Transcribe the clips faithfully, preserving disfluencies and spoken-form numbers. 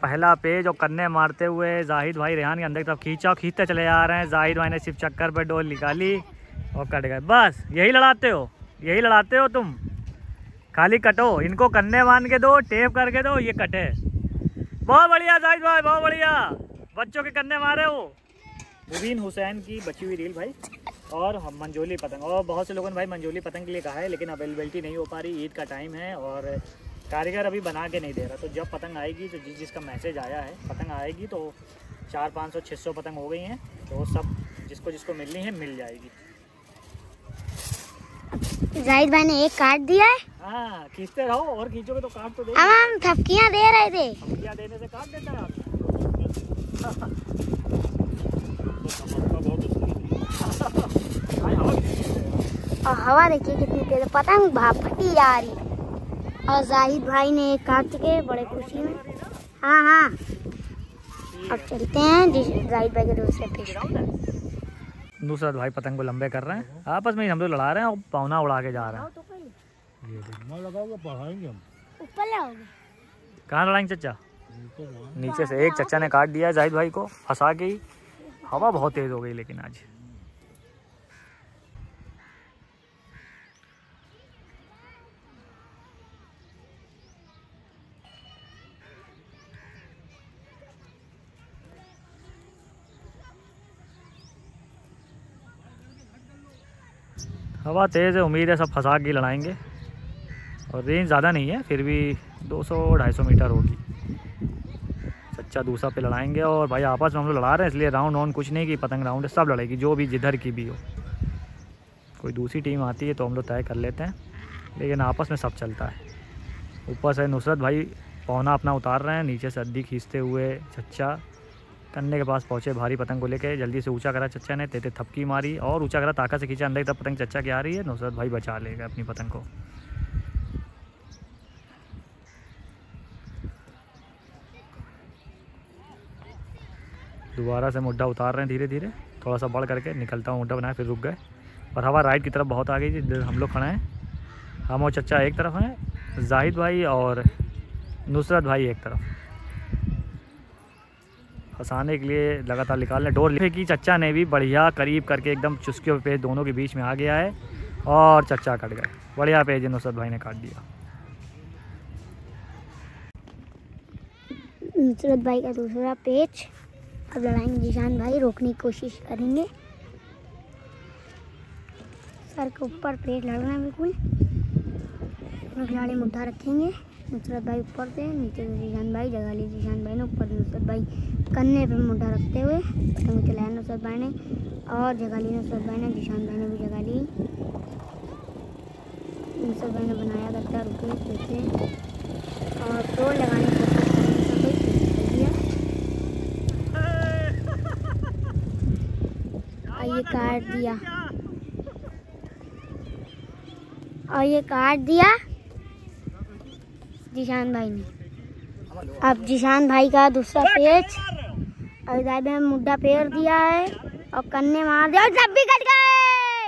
पहला पेज और कन्ने मारते हुए जाहिद भाई रेहान के अंदर की तरफ खींचा, खींचते चले आ रहे हैं। जाहिद भाई ने सिर्फ चक्कर पर डोल निकाली और कट गए। बस यही लड़ाते हो, यही लड़ाते हो तुम, खाली कटो। इनको कन्ने मान के दो, टेप करके दो, ये कटे। बहुत बढ़िया जाहिद भाई, बहुत बढ़िया, बच्चों के कन्ने मारे हो। मुबीन हुसैन की बची हुई रील भाई और हम मंजोली पतंग, और बहुत से लोगों ने भाई मंजोली पतंग के लिए कहा है, लेकिन अवेलेबिलिटी नहीं हो पा रही। ईद का टाइम है और कारीगर अभी बना के नहीं दे रहा। तो जब पतंग आएगी, तो जिस जिसका मैसेज आया है पतंग आएगी, तो चार पाँच सौ छः सौ पतंग हो गई हैं, तो सब जिसको जिसको मिलनी है मिल जाएगी। जाहिद भाई ने एक काट दिया है। हाँ, खींचते रहो, और खींचोगे तो काट तो दे। अब हम थपकियाँ दे रहे थे, थपकियाँ देने से काट देता है और हवा देखिए कितनी तेज, पतंग भाप फटी जा रही। और जाहिद भाई ने एक काट के बड़े खुशी में। हाँ हाँ, अब चलते हैं जाहिद भाई के दूसरे पेज। नुसरत भाई पतंग को लंबे कर रहे हैं, आपस में ही हम लोग लड़ा रहे हैं और पौना उड़ा के जा रहे हैं। ऊपर लगाओगे? कहाँ लड़ाएंगे चचा? नीचे से एक चचा ने काट दिया जाहिद भाई को फंसा के ही। हवा बहुत तेज हो गई लेकिन आज। हवा तेज़ है, उम्मीद है सब फंसा के लड़ाएंगे। और रेंज ज़्यादा नहीं है, फिर भी दो सौ ढाई सौ मीटर होगी। सच्चा दूसरा पे लड़ाएंगे। और भाई आपस में हम लोग लड़ा रहे हैं, इसलिए राउंड राउंड कुछ नहीं कि पतंग राउंड है, सब लड़ेगी, जो भी जिधर की भी हो। कोई दूसरी टीम आती है तो हम लोग तय कर लेते हैं, लेकिन आपस में सब चलता है। ऊपर से नुसरत भाई पौना अपना उतार रहे हैं, नीचे से अद्दी खींचते हुए चच्चा कन्ने के पास पहुंचे। भारी पतंग को लेके जल्दी से ऊंचा करा चच्चा ने, तेते थपकी मारी और ऊंचा करा, ताकत से खींचा अंदर तब पतंग चच्चा की आ रही है। नुसरत भाई बचा लेगा अपनी पतंग को। दोबारा से मुड्ढा उतार रहे हैं धीरे धीरे, थोड़ा सा बढ़ करके निकलता हूँ, मुड्ढा बनाया फिर रुक गए। और हवा राइट की तरफ बहुत आ गई थी, हम लोग खड़े हैं। हम और चच्चा एक तरफ हैं, जाहिद भाई और नुसरत भाई एक तरफ। फंसाने के लिए लगातार निकालने डोर की चच्चा ने भी बढ़िया करीब करके एकदम चुस्कियों पे दोनों के बीच में आ गया है और चच्चा कट गए। बढ़िया पेज नुसरत भाई ने काट दिया। नुसरत भाई का दूसरा पेज। अब लड़ाएंगे जिशान भाई, रोकने की कोशिश करेंगे। सर के ऊपर पेज लड़ रहे हैं बिल्कुल। खिलाड़ी मुद्दा रखेंगे। नुसरत भाई ऊपर से, नीचे से जिशान भाई, जगा ली जिशान भाई ने। ऊपर नुसरत भाई कन्ने पे मुद्दा रखते हुए पतंग चलाया नुसरत भाई ने और जगा ली नुसरत भाई ने। जिशान भाई ने भी जगा ली। नुसरत भाई ने बनाया गद्दा, रुके फिर से और तो लगाने की कोशिश और ये काट दिया और ये काट दिया जिशान भाई ने। अब जिशान भाई का दूसरा पेज। अभी दादा ने मुड्ढा फेर दिया है और कन्ने मार दिया और सब भी कट गए।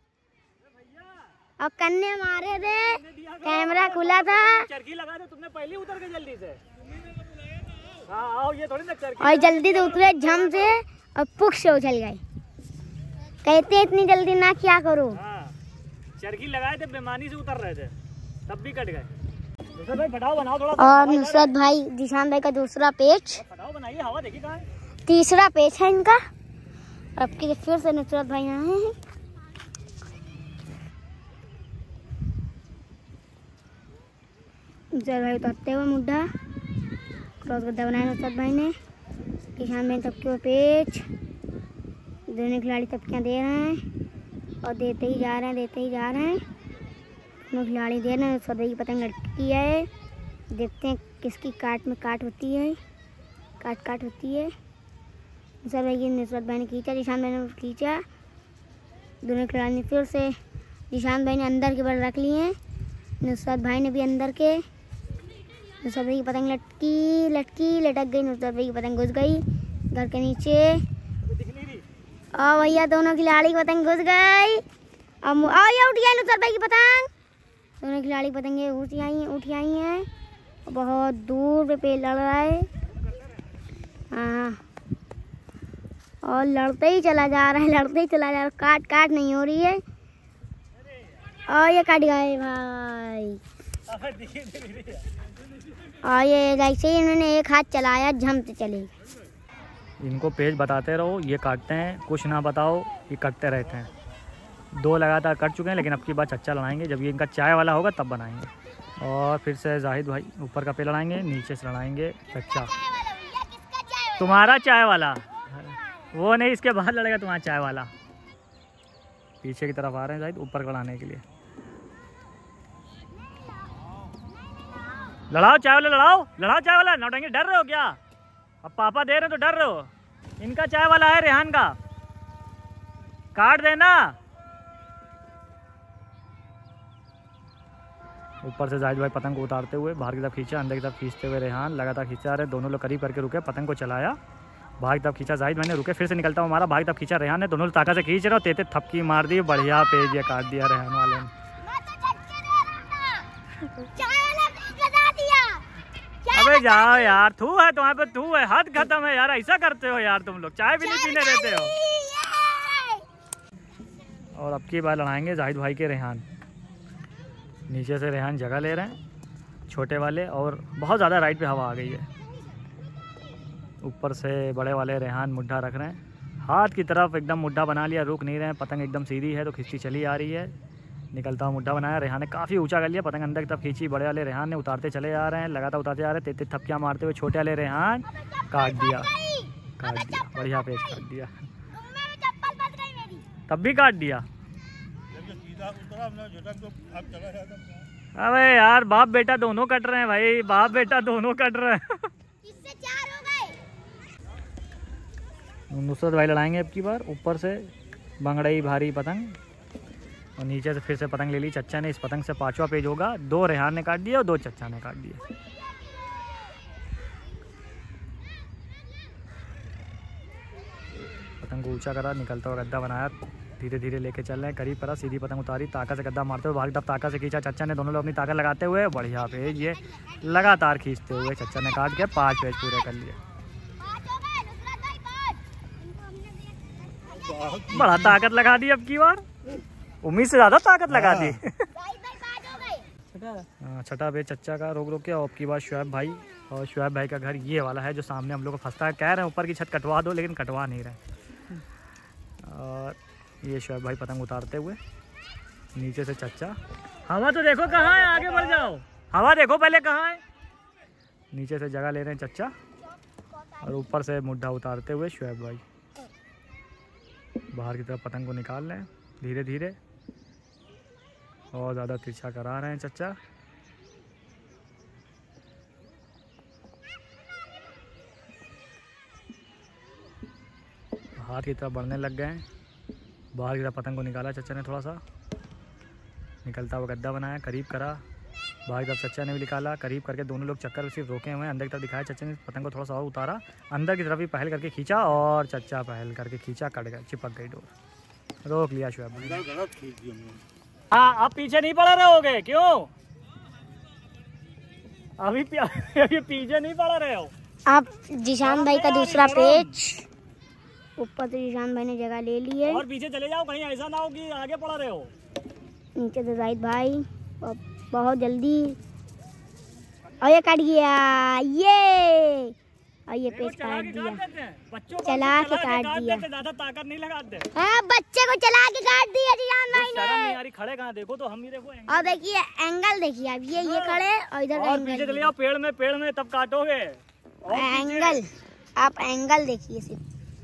और कन्ने मारे थे, कैमरा खुला था। चरखी लगा दे, तुमने पहले उतर गए जल्दी से। हाँ, आओ, ये थोड़ी ना चरखी। और जल्दी से उतरे झम से और पुख से उछल गए। कहते इतनी जल्दी ना क्या करो। हाँ, चरखी लगाए थे, बेमानी से उतर रहे थे, तब भी कट गए। नुसरत भाई फटाओ बनाओ थोड़ा। और नुसरत भाई जिशान भाई का दूसरा पेज। फटाओ बनाइए, हवा देखिए कहाँ है। तीसरा पेज है इनका। अब की फिर से नुसरत भाई आए हैं। नुसरत भाई उतरते हुए मुड्ढा क्रॉस गद्दा बनाया नुसरत भाई ने। जिशान भाई तबके पेज। दोनों खिलाड़ी तबकियाँ दे रहे हैं और देते ही जा रहे हैं, देते ही जा रहे हैं। दोनों खिलाड़ी दे रहे हैं। नुसरत भाई की पतंग लटकी है, देखते हैं किसकी काट में काट होती है। काट काट होती है। नुसरत भाई की नुसरत भाई ने खींचा, जिशान भाई ने खींचा। दोनों खिलाड़ी ने फिर से, जिशान भाई ने अंदर के बल रख लिए हैं, नुसरत भाई ने भी अंदर के। नुसरत भाई की पतंग लटकी लटकी लटक गई। नुसरत भाई की पतंग घुस गई घर के नीचे। और भैया दोनों खिलाड़ी की पतंग घुस गई। अब ये उठ गई नुसरत भाई की पतंग। दोनों खिलाड़ी पतंगे उठ आई उठ आई हैं। बहुत दूर पे पेड़ लड़ रहा है। हाँ, और लड़ते ही चला जा रहा है, लड़ते ही चला जा रहा है, काट काट नहीं हो रही है। और ये कट गए भाई। और ये जैसे ही इन्होंने एक हाथ चलाया झम से चले। इनको पेज बताते रहो, ये काटते हैं, कुछ ना बताओ ये कटते रहते हैं। दो लगातार कट चुके हैं, लेकिन अब की बार चच्चा लड़ाएंगे। जब ये इनका चाय वाला होगा तब बनाएंगे। और फिर से जाहिद भाई ऊपर का पे लड़ाएंगे, नीचे से लड़ाएंगे चच्चा। तुम्हारा चाय वाला वो नहीं, इसके बाद लड़ेगा तुम्हारा चाय वाला। पीछे की तरफ आ रहे हैं जाहिद ऊपर लड़ाने के लिए। लड़ाओ चाय वाला, लड़ाओ लड़ाओ चाय वाला। नौटंकी डर रहे हो क्या? अब पापा दे रहे हैं तो डर रहे हो? इनका चाय वाला है, रेहान का। काट देना। ऊपर से जाहिद भाई पतंग को उतारते हुए बाहर की तरफ खींचा, अंदर की तरफ खींचते हुए रेहान लगातार खींचा रहे। दोनों लोग करीब करके रुके, पतंग को चलाया, बाहर की तरफ खींचा जाहिद भाई ने, रुके, फिर से निकलता हुआ मारा, बाहर की तरफ खींचा रेहान ने। दोनों लोग ताकत से खींच रहे हो, तेते थपकी मार दी, बढ़िया पेज ये काट दिया रेहान वाले ने। अबे जाओ यार, थू है तुम्हारे पे, थू है, हद खत्म है यार। ऐसा करते हो यार तुम लोग, चाय भी नहीं पीने देते हो। और अब की बार लड़ाएंगे जाहिद भाई के रेहान। नीचे से रेहान जगह ले रहे हैं छोटे वाले, और बहुत ज़्यादा राइट पे हवा आ गई है। ऊपर से बड़े वाले रेहान मुड्ढा रख रहे हैं, हाथ की तरफ एकदम मुड्ढा बना लिया, रुक नहीं रहे हैं। पतंग एकदम सीधी है तो खिंचती चली आ रही है। निकलता हुआ मुड्ढा बनाया, रेहान ने काफ़ी ऊंचा कर लिया, पतंग अंदर की तरफ खींची, बड़े वाले रेहान ने उतारते चले आ रहे हैं, लगातार उतारते जा रहे हैं। तेते थपकियाँ मारते हुए छोटे वाले रेहान काट दिया, काट दिया, बढ़िया पेज काट दिया, तब भी काट दिया। अबे यार बाप बेटा दोनों कट रहे हैं भाई, बाप बेटा दोनों कट रहे हैं। इससे चार हो गए। नुसरत भाई लड़ाएंगे अब की बार। ऊपर से बंगड़ई भारी पतंग, और नीचे से फिर से पतंग ले ली चच्चा ने। इस पतंग से पांचवा पेज होगा। दो रेहान ने काट दिया और दो चच्चा ने काट दिया। पतंग को ऊंचा करा, निकलता हुआ गद्दा बनाया, धीरे धीरे लेके चल रहे हैं, करीब करा, सीधी पतंग उतारी, ताकत से गद्दा मारते हुए बाहर की तरफ ताकत से खींचा चच्चा ने। दोनों लोग अपनी ताकत लगाते हुए बढ़िया पेज ये लगातार खींचते हुए चच्चा ने काट के पाँच पेज पूरे कर लिए। बड़ा ताकत लगा दी अब की बार, उम्मीद से ज़्यादा ताकत लगा दी। छठा पेज चच्चा का रोक रोक के। और अब की बार शुएब भाई, और शुएब भाई का घर ये वाला है जो सामने हम लोग को फंसता है। कह रहे हैं ऊपर की छत कटवा दो, लेकिन कटवा नहीं रहे। और ये शुएब भाई पतंग उतारते हुए, नीचे से चच्चा। हवा तो देखो कहाँ है, आगे बढ़ जाओ, हवा देखो पहले कहाँ है। नीचे से जगह ले रहे हैं चच्चा, और ऊपर से मुड्ढा उतारते हुए शुएब भाई बाहर की तरफ पतंग को निकाल रहे हैं धीरे धीरे, और ज़्यादा तिरछा करा रहे हैं चच्चा। हाथ की तरफ बढ़ने लग गए हैं, बाहर की तरफ पतंग को निकाला चच्चा ने, थोड़ा सा निकलता हुआ गद्दा बनाया, करीब करा, बाहर की तरफ चच्चा ने भी निकाला, करीब करके दोनों लोग चक्कर सिर्फ रोके हुए हैं। अंदर की तरफ दिखाया चच्चा ने, पतंग को थोड़ा सा और उतारा, अंदर की तरफ भी पहल करके खींचा, और चच्चा पहल करके खींचा, कट गया, चिपक गई डोर, रोक लिया शुएब भाई। हाँ, आप पीछे नहीं पड़ा रहोगे, क्यों? अभी अभी पीछे नहीं पड़ा रहे हो आप। जिशान भाई का दूसरा पेज, ऊपर से जिशान भाई ने जगह ले ली है। और पीछे चले जाओ, कहीं ऐसा ना हो कि आगे पड़ा रहे हो। नीचे से जाहिद भाई, और बहुत जल्दी, और ये कट गया, ये और ये पेज काट दिया, चला के काट दिया। ज्यादा ताकत नहीं लगाते। हाँ, बच्चे को चला के काट दिया जिशान भाई ने। शर्म नहीं आ रही, खड़े कहाँ देखो तो हम ही देखो। और देखिए एंगल देखिए, अब ये ये खड़े और इधर और पीछे चले जाओ, पेड़ में पेड़ में तब काटोगे। एंगल, आप एंगल देखिए सिर्फ।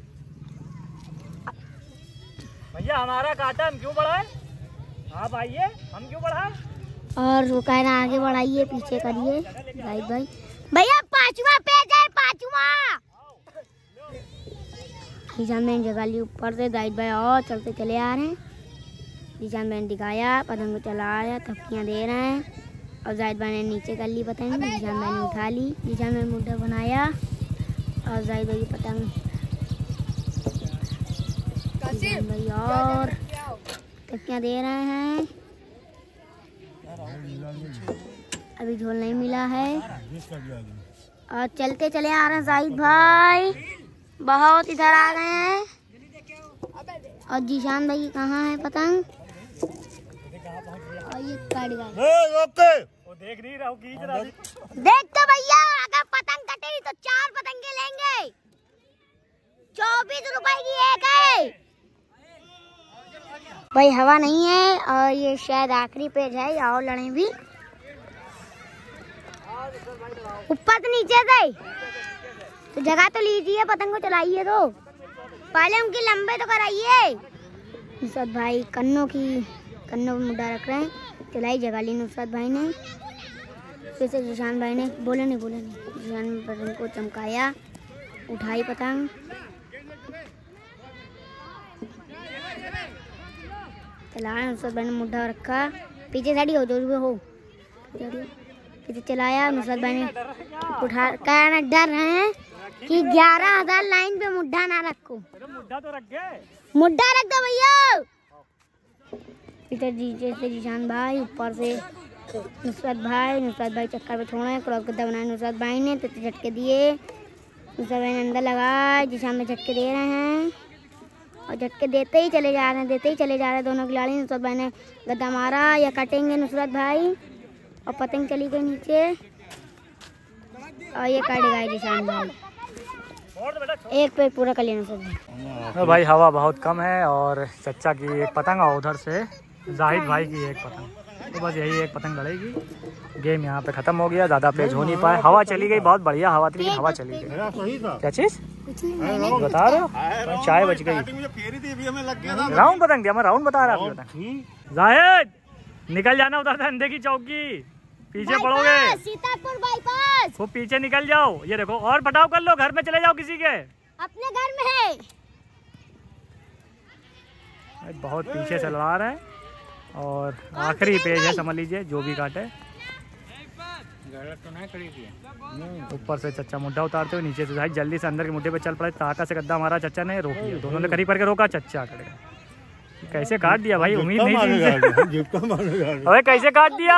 भैया हमारा काटा, हम क्यों बढ़ाए? आप आइए, हम क्यों बढ़ाए? और वो कह रहा आगे बढ़ाइए, पीछे करिए जाहिद भाई। भैया पांचवा पेज है, पांचवा। जिशान भाई ने जगह ली ऊपर से, जाहिद भाई और चलते चले आ रहे हैं। जिशान भाई ने दिखाया, पतंग को चलाया, थपकियाँ दे रहे हैं, और जाहिद भाई ने नीचे कर ली पतंग, जिशान भाई ने उठा ली, जिशान भाई ने मुड्ढा बनाया, और जाहिद भाई की पतंग, जिशान भाई और थपकियाँ दे रहे हैं। अभी झोल नहीं मिला है। और चलते चले आ रहे हैं जाहिद भाई, बहुत इधर आ गए हैं। और जीशान भाई कहाँ है पतंग, और ये कट गए। देख नहीं रहा हूँ, देख तो भैया, अगर पतंग कटेगी तो चार पतंगे लेंगे, चौबीस रुपए की एक है भाई। हवा नहीं है और ये शायद आखिरी पेज है, आओ लड़े भी ऊपर से नीचे से, तो जगह तो लीजिए, पतंग को चलाइए, तो पहले उनकी लंबे तो कराइए। नुसरत भाई कन्नों की कन्नों में मुद्दा रख रहे हैं, चलाई जगह ली नुसरत भाई ने। फिर से जीशान भाई ने बोले नहीं बोले नहीं जीशान ने पतंग को चमकाया, उठाई पतंग, चलाया। नुसरत भाई ने मुद्दा रखा, पीछे साइड हो जो भी हो, पीछे चलाया। नुसरत भाई ने उठा कर डर रहे हैं कि ग्यारह हजार लाइन पे मुद्दा ना रखो। मुद्दा तो रख गए, मुद्दा रख दो भैया। इधर जी से जीशान भाई, ऊपर से नुसरत भाई। नुसरत भाई चक्कर पे छोड़े, क्रॉस गद्दा बनाया नुसरत भाई ने, तो झटके दिए। नुसरत भाई ने अंदर लगाए, जीशान में झटके दे रहे हैं, और झटके देते ही चले जा रहे हैं, देते ही चले जा रहे हैं दोनों खिलाड़ी। नुसरत भाई ने गद्दा मारा, या कटेंगे नुसरत भाई, और पतंग चली गई नीचे, और ये कट गए जीशान भाई। एक पे पूरा कर लिया नुसरत भाई। तो भाई हवा बहुत कम है, और चच्चा की एक पतंग और उधर से जाहिद भाई की एक पतंग, तो बस यही एक पतंग लड़ेगी। गेम यहाँ पे खत्म हो गया, ज्यादा पेज हो नहीं पाए। हवा चली गई, बहुत बढ़िया हवा थी, लेकिन हवा चली गई। क्या चीज बता रहे हो? चाय बच गई। राउंड पतंग दिया मैं, राउंड बता रहा हूँ। जाहिद निकल जाना उधर से, अंधे की चौकी पीछे पड़ोगे, सीतापुर बाईपास, वो पीछे निकल जाओ। ये देखो, और पटाव कर लो, घर में चले जाओ किसी के, अपने घर में है। बहुत पीछे से लड़ा रहे हैं, और आखिरी पेज है, समझ लीजिए, जो भी काटे। ऊपर से चच्चा मुड्ढा उतारते हुए नीचे से भाई जल्दी से अंदर के मुड्ढे पे चल पड़े, ताका से गद्दा मारा चच्चा ने, रोक लिया। दोनों ने करीब करके रोका, चच्चा करेगा। कैसे काट दिया भाई, उम्मीद नहीं थी। अबे कैसे काट दिया,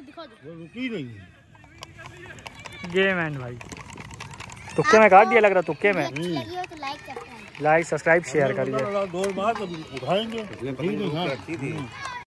गेम एंड भाई, तुक्के में काट दिया लग रहा, तुक्के में। लाइक सब्सक्राइब शेयर करिए।